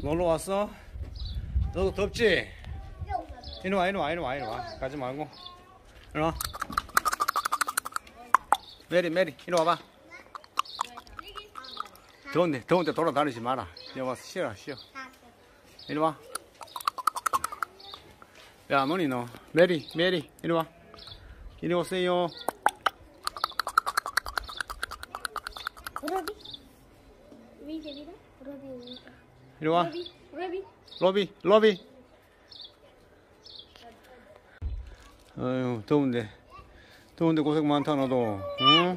놀러 왔어? 너도 덥지? 이리 와, 이리 와, 이리 와, 이리 와. 가지 말고. 이리 와. 메리, 이리 와봐. 더운데 돌아다니지 마라. 여기 와서 쉬어라, 쉬어. 이리 와. 야, 뭐니, 너. 메리, 이리 와. 이리 오세요. 이리 와. 로비. 아유, 더운데 고생 많다, 너도. 응?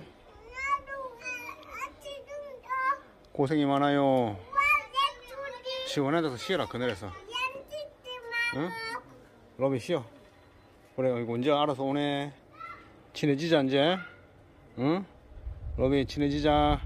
고생이 많아요. 시원한 데서 쉬어라, 그늘에서. 응? 로비 쉬어. 그래, 이거 언제 알아서 오네. 친해지자, 이제. 응? 로비, 친해지자.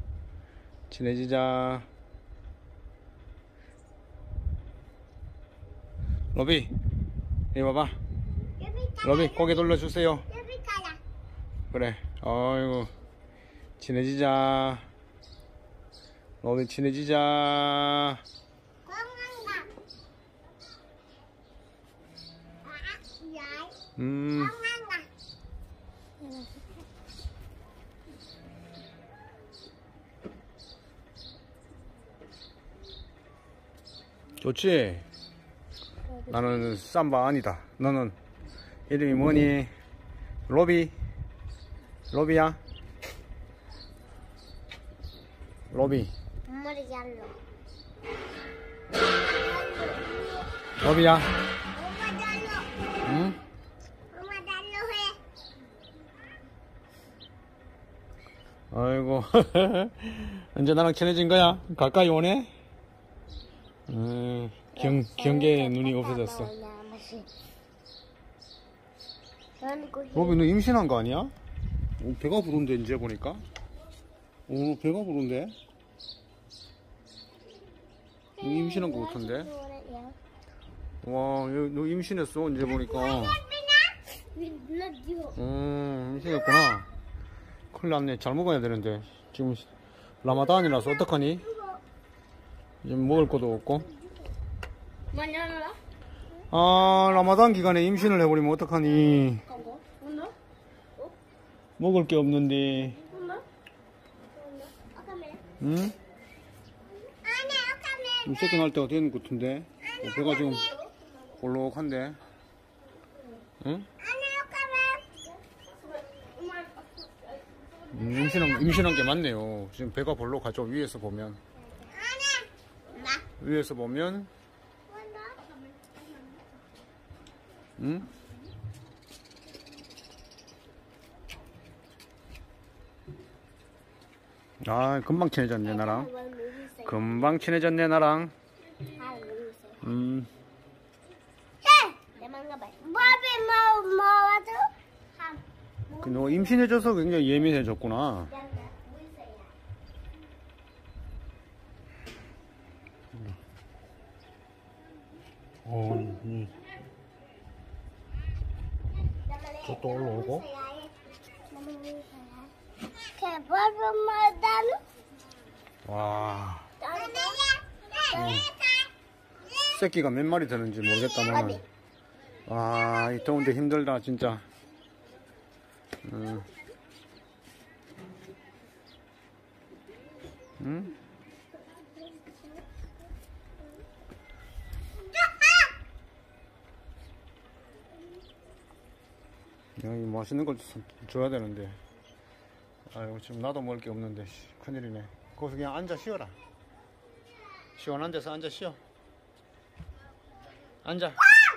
로비, 이리 와봐. 로비, 고개 돌려주세요. 그래, 어이구. 친해지자. 로비, 친해지자. 좋지? 나는 삼바 아니다. 너는 이름이 뭐니? 로비야? 로비. 머리 잘라. 로비야? 엄마 잘라. 응? 엄마 잘라 해. 아이고. 이제 나랑 친해진 거야? 가까이 오네? 경계에 눈이 없어졌어. 로비, 너 임신한 거 아니야? 배가 부른데, 이제 보니까. 배가 부른데? 너 임신한 거 같은데? 와, 너 임신했어, 이제 보니까. 임신했구나. 큰일 났네. 잘 먹어야 되는데. 지금 라마단이라서 어떡하니? 지금 먹을 것도 없고. 아, 라마단 기간에 임신을 해버리면 어떡하니? 먹을 게 없는데. 응? 임새끼 날 때가 되는 것 같은데. 배가 지금 볼록한데. 응? 임신한 게 맞네요. 지금 배가 볼록하죠. 위에서 보면. 응? 아, 금방 친해졌네, 나랑. 너 임신해져서 굉장히 예민해졌구나. 저또 올라오고. 와. 새끼가 몇 마리 되는지 모르겠다만. 와, 이 더운데 힘들다, 진짜. 응? 여기 맛있는 걸 줘야 되는데. 아이고, 지금 나도 먹을 게 없는데. 큰일이네. 거기서 그냥 앉아 쉬어라. 시원한 데서 앉아 쉬어. 앉아.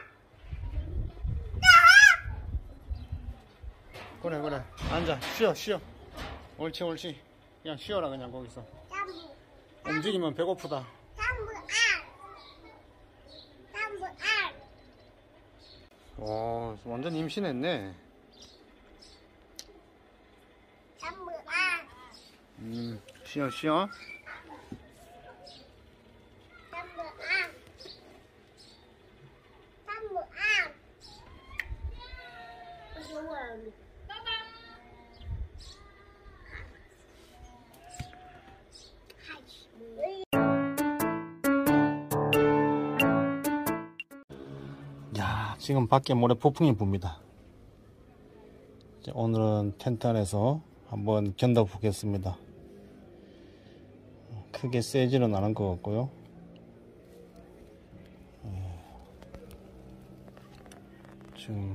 그래. 앉아. 쉬어. 옳지. 그냥 쉬어라, 그냥 거기서. 움직이면 배고프다. 와, 완전 임신했네. 쉬어. 지금 밖에 모래 폭풍이 붑니다. 오늘은 텐트 안에서 한번 견뎌 보겠습니다. 크게 세지는 않은 것 같고요. 지금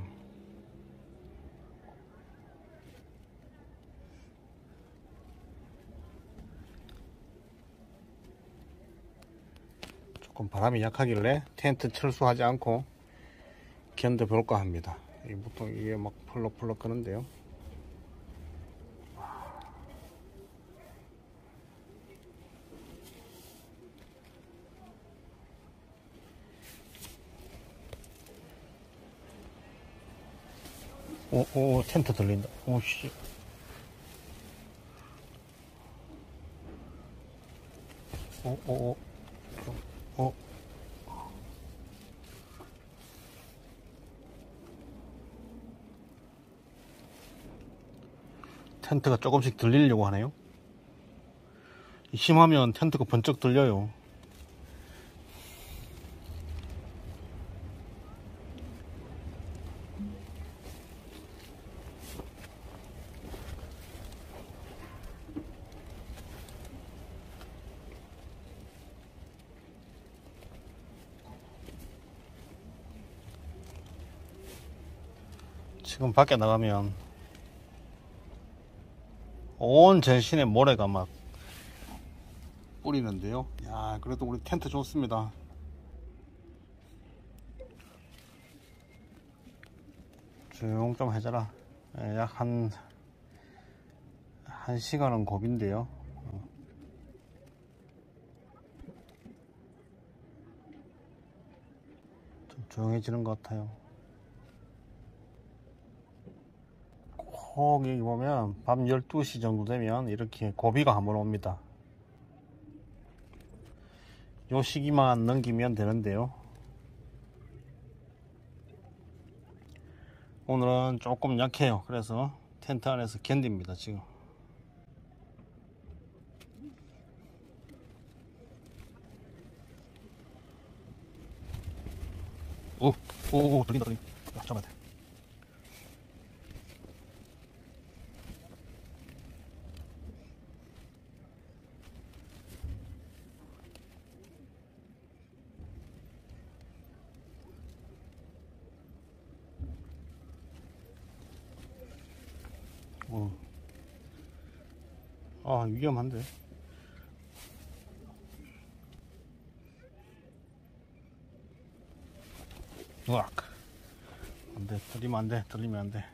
조금 바람이 약하길래 텐트 철수하지 않고 견뎌 볼까 합니다. 보통 이게 막 펄럭펄럭 끄는데요. 오, 텐트 들린다. 오씨. 오. 텐트가 조금씩 들리려고 하네요. 심하면 텐트가 번쩍 들려요. 지금 밖에 나가면 온 전신에 모래가 막 뿌리는데요. 야, 그래도 우리 텐트 좋습니다. 조용 좀 해줘라. 약 한 시간은 고비인데요. 좀 조용해지는 것 같아요. 꼭 여기 보면 밤 12시 정도 되면 이렇게 고비가 한번 옵니다. 요 시기만 넘기면 되는데요. 오늘은 조금 약해요. 그래서 텐트 안에서 견딥니다. 지금 오 들린다. 잡아야 돼. 아, 위험한데. 으악. 안돼, 들리면 안돼, 들리면 안돼.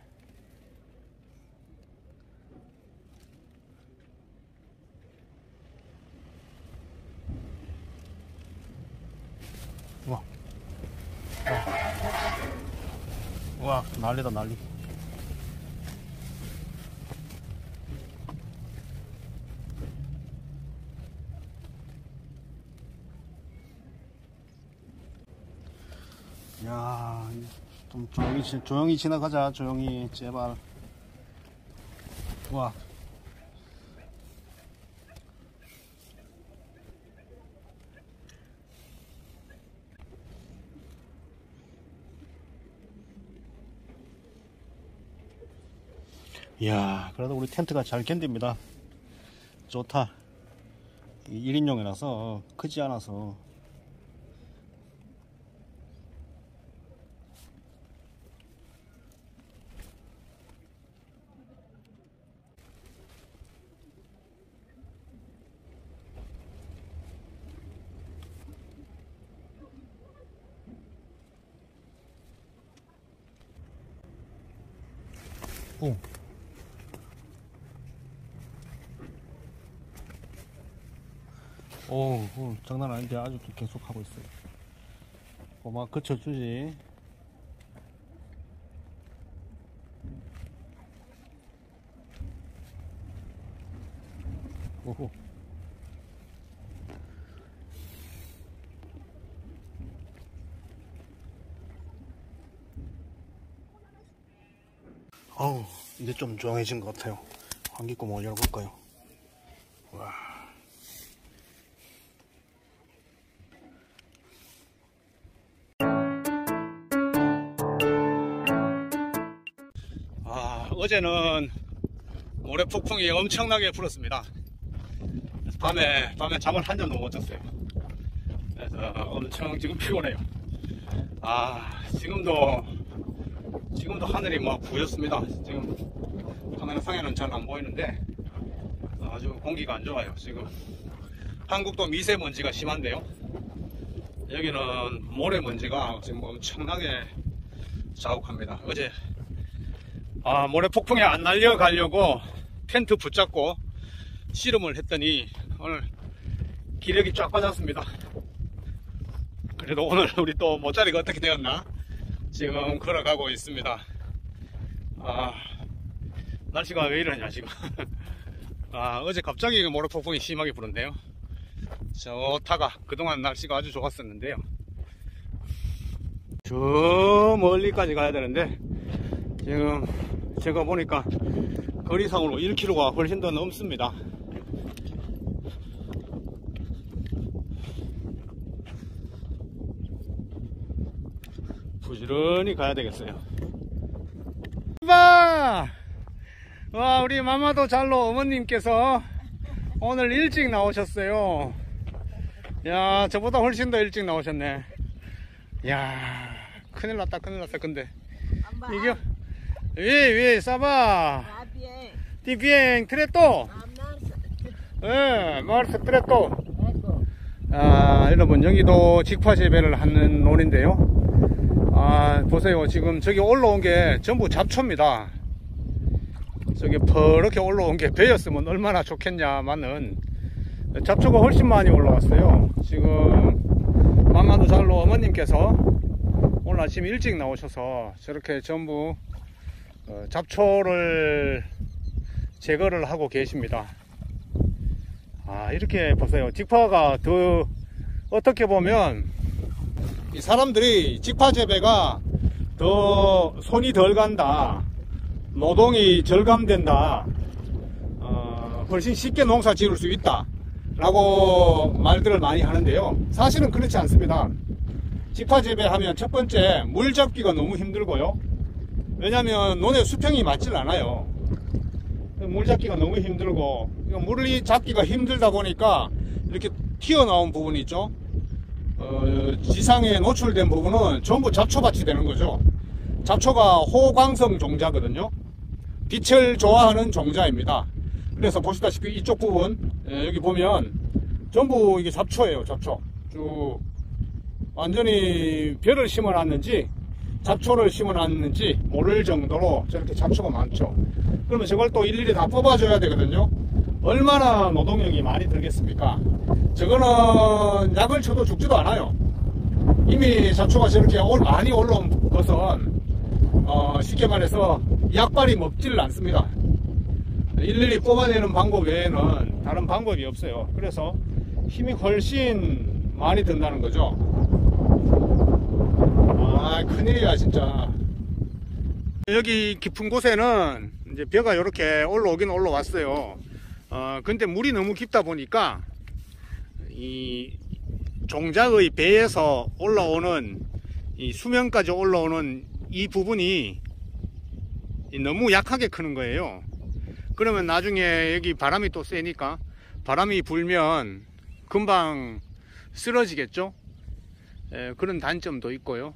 우와, 난리다, 난리. 야, 좀 조용히 지나가자. 조용히, 제발. 와. 이야, 그래도 우리 텐트가 잘 견딥니다. 좋다. 1인용이라서 크지 않아서. 장난 아닌데 아직도 계속 하고 있어요. 고막 그쳐주지. 오호. 이제 좀 조용해진 것 같아요. 환기구멍을 열어볼까요? 와. 어제는 모래 폭풍이 엄청나게 불었습니다. 밤에 잠을 한 잠도 못 잤어요. 그래서 엄청 지금 피곤해요. 지금도 하늘이 막 부였습니다. 지금 카메라상에는 잘 안 보이는데 아주 공기가 안 좋아요. 지금 한국도 미세먼지가 심한데요. 여기는 모래먼지가 지금 엄청나게 자욱합니다. 어제 모래 폭풍에 안 날려가려고 텐트 붙잡고 씨름을 했더니 오늘 기력이 쫙 빠졌습니다. 그래도 오늘 우리 또 모짜리가 어떻게 되었나 지금 걸어가고 있습니다. 날씨가 왜 이러냐 지금. 어제 갑자기 모래 폭풍이 심하게 부는데요. 좋다가 그동안 날씨가 아주 좋았었는데요. 저 멀리까지 가야 되는데 지금 제가 보니까 거리상으로 1km가 훨씬 더 넘습니다. 부지런히 가야 되겠어요. 와, 우리 마마도 잘로 어머님께서 오늘 일찍 나오셨어요. 야, 저보다 훨씬 더 일찍 나오셨네. 야, 큰일 났다. 근데 이게 oui, ça va. Ti viens très tôt. Mars très tôt. 여러분, 여기도 직화 재배를 하는 논인데요. 보세요. 지금 저기 올라온 게 전부 잡초입니다. 저기 퍼렇게 올라온 게 배였으면 얼마나 좋겠냐마는 잡초가 훨씬 많이 올라왔어요. 지금 마마도 잘로 어머님께서 오늘 아침 일찍 나오셔서 저렇게 전부 잡초를 제거를 하고 계십니다. 이렇게 보세요. 직파가 더 어떻게 보면 이 사람들이 직파 재배가 더 손이 덜 간다, 노동이 절감된다, 훨씬 쉽게 농사 지을 수 있다 라고 말들을 많이 하는데요. 사실은 그렇지 않습니다. 직파 재배하면 첫 번째 물 잡기가 너무 힘들고요. 왜냐하면 논의 수평이 맞질 않아요. 물 잡기가 너무 힘들고, 물이 잡기가 힘들다 보니까 이렇게 튀어나온 부분이 있죠. 지상에 노출된 부분은 전부 잡초밭이 되는 거죠. 잡초가 호광성 종자거든요. 빛을 좋아하는 종자입니다. 그래서 보시다시피 이쪽 부분, 여기 보면 전부 이게 잡초예요. 잡초 쭉 완전히 벼를 심어놨는지 잡초를 심어놨는지 모를 정도로 저렇게 잡초가 많죠. 그러면 저걸 또 일일이 다 뽑아줘야 되거든요. 얼마나 노동력이 많이 들겠습니까? 저거는 약을 쳐도 죽지도 않아요. 이미 잡초가 저렇게 많이 올라온 것은 쉽게 말해서 약발이 먹지를 않습니다. 일일이 뽑아내는 방법 외에는 다른 방법이 없어요. 그래서 힘이 훨씬 많이 든다는 거죠. 큰일이야 진짜. 여기 깊은 곳에는 이제 벼가 이렇게 올라오긴 올라왔어요. 근데 물이 너무 깊다 보니까 이 종자의 배에서 올라오는 이 수면까지 올라오는 이 부분이 너무 약하게 크는 거예요. 그러면 나중에 여기 바람이 또 세니까 바람이 불면 금방 쓰러지겠죠. 그런 단점도 있고요.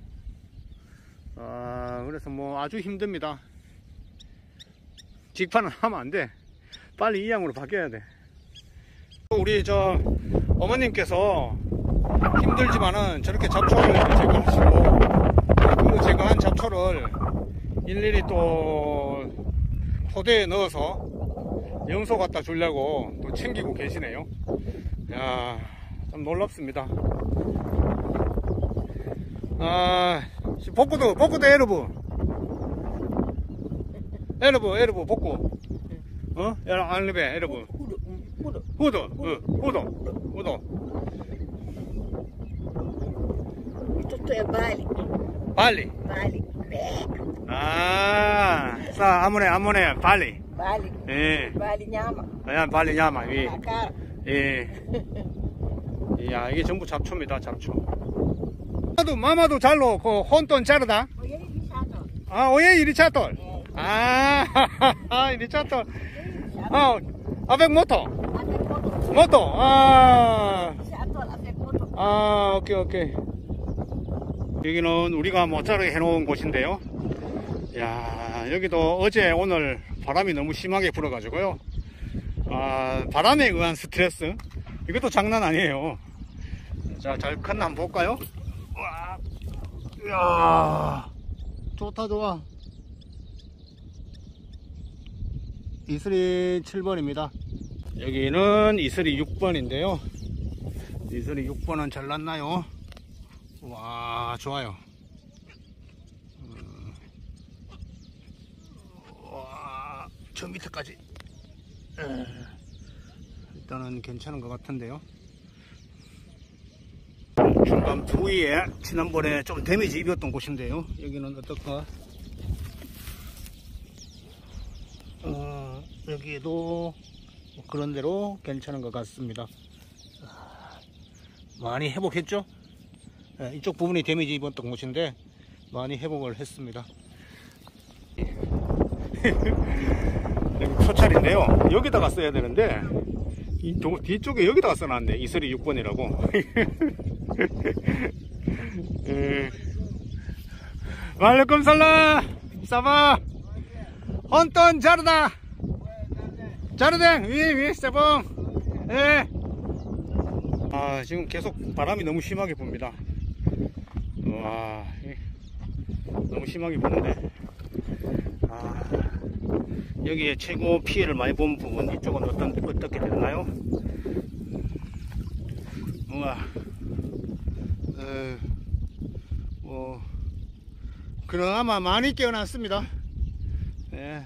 그래서 뭐 아주 힘듭니다. 직파는 하면 안 돼. 빨리 이 양으로 바뀌어야 돼. 우리 저 어머님께서 힘들지만은 저렇게 잡초를 제거하시고, 그 제거한 잡초를 일일이 또 포대에 넣어서 염소 갖다 주려고 또 챙기고 계시네요. 야, 좀 놀랍습니다. 복구도 에르부 복구. 알레베 에르부 후도. Tutto è Bali. Bali. 아무네 Bali. Bali. Bali llama. Bali llama. La cara. 야, 이게 전부 잡초입니다. 잡초. 마마도 잘로 그 혼돈 자르다. Oye, Lisato. Oye, irichato. ini contoh. Oh, avec moto. Avec moto. Moto. C'est à toi avec moto. 오케이, 오케이. 여기는 우리가 모짜르 해놓은 곳인데요. 야, 여기도 어제 오늘 바람이 너무 심하게 불어가지고요. 바람에 의한 스트레스. 이것도 장난 아니에요. 자, 잘 컸나 한번 볼까요? 와, 이야, 좋다, 좋아. 이슬이 7번입니다. 여기는 이슬이 6번인데요. 이슬이 6번은 잘 났나요? 와, 좋아요. 와, 저 밑에까지. 일단은 괜찮은 것 같은데요. 중간 부위에 지난번에 좀 데미지 입었던 곳인데요. 여기는 어떨까? 여기도 그런 대로 괜찮은 것 같습니다. 많이 회복했죠? 네, 이쪽 부분이 데미지 입었던 곳인데 많이 회복을 했습니다. 여기 포찰인데요. 여기다가 써야 되는데 이 뒤쪽에 여기다가 써놨네. 이슬이 6번이라고. 말레쿰 살라 사바 헌돈 자르다 자르댕 위 세봉. 예. 지금 계속 바람이 너무 심하게 붑니다. 와, 너무 심하게 부는데. 여기에 최고 피해를 많이 본 부분, 이쪽은 어떻게 되나요? 우와, 그나마 많이 깨어났습니다. 네.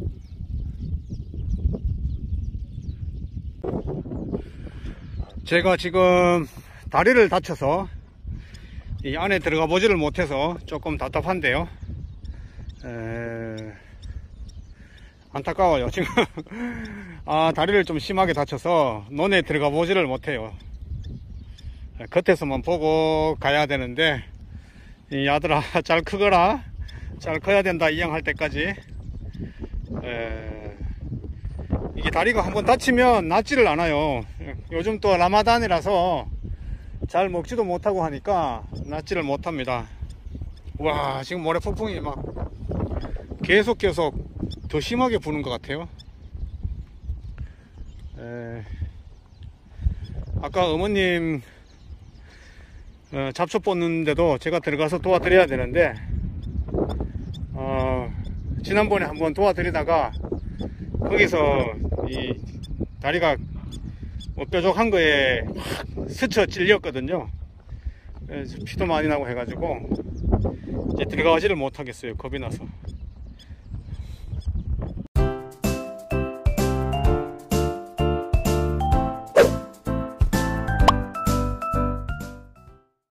제가 지금 다리를 다쳐서 이 안에 들어가 보지를 못해서 조금 답답한데요. 안타까워요. 지금 다리를 좀 심하게 다쳐서 논에 들어가 보지를 못해요. 겉에서만 보고 가야 되는데, 이 아들아 잘 크거라, 잘 커야 된다 이양할 때까지. 이게 다리가 한번 다치면 낫지를 않아요. 요즘 또 라마단이라서 잘 먹지도 못하고 하니까 낫지를 못합니다. 와, 지금 모래 폭풍이 막 계속 더 심하게 부는 것 같아요. 아까 어머님 잡초 뽑는데도 제가 들어가서 도와드려야 되는데, 지난번에 한번 도와드리다가 거기서 이 다리가 뾰족한 거에 확 스쳐 찔렸거든요. 피도 많이 나고 해가지고 이제 들어가지를 못하겠어요. 겁이 나서.